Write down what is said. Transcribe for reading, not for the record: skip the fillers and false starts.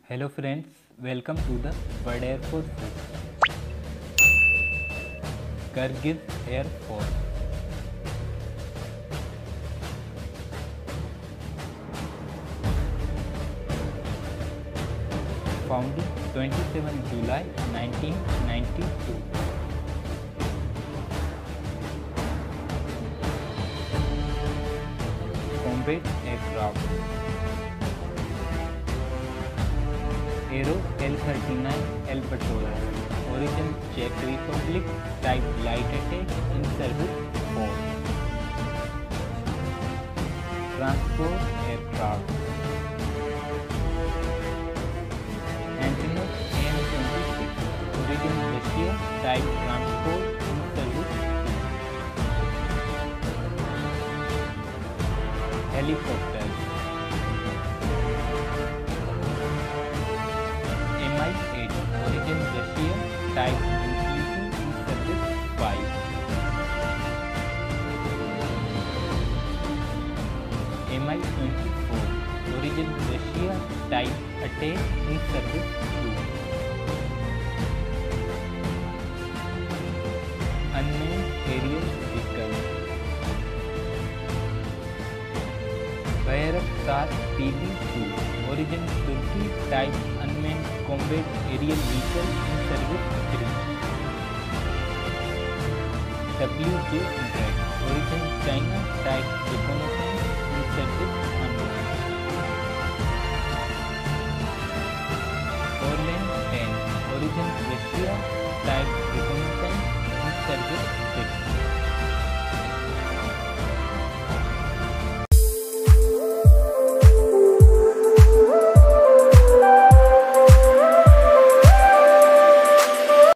Hello friends, welcome to the World Air Force. Kargil Air Force. Founded 27 July 1992. Combat aircraft. Aero L-39L Patrol. Origin Czech Republic. Type light attack. In service 4. Transport aircraft. Antonov AN-26. Origin Russia. Type transport. In service 2. Helicopter. Mi-8. Origin Russia. Type utility. In service 5. Mi-24. Origin Russia. Type attack. In service 2. Unmanned aerial vehicle. Bayraktar TB2. Origin Turkey. Type unmanned combat aerial vehicle. In service 3. WJ-100. Origin China. Type reconnaissance. In service 1. Orlan 10. Origin Russia. Type reconnaissance.